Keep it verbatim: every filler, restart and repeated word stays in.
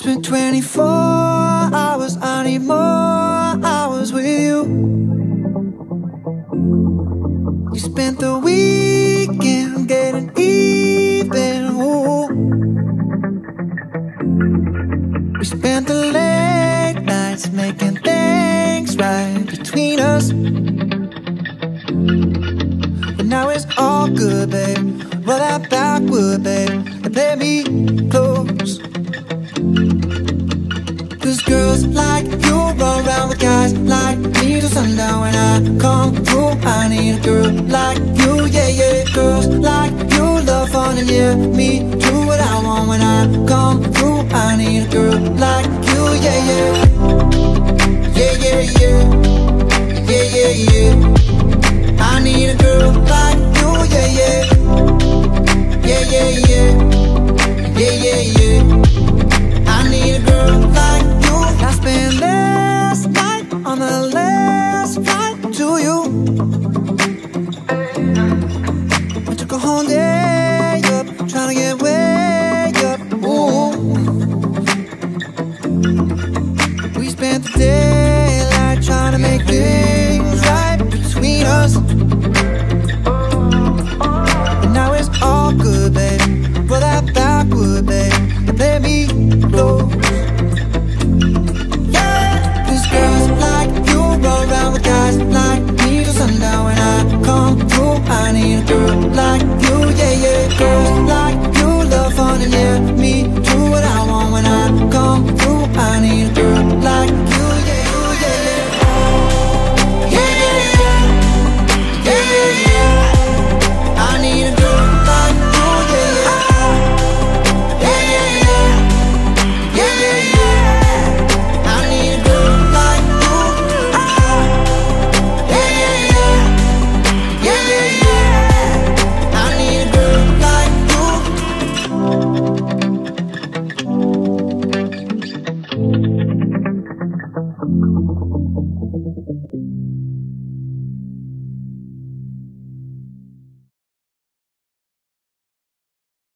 been twenty-four hours, I need more hours with you. You spent the weekend getting even, ooh. We spent the late nights making things right between us. But now it's all good, babe. Roll that backward, babe, and play me close. Cause girls like you run around with guys like me till sundown. When I come through, I need a girl like you, yeah, yeah. Girls like you love fun and yeah, me do what I want. When I come through, I need a girl like you, yeah, yeah.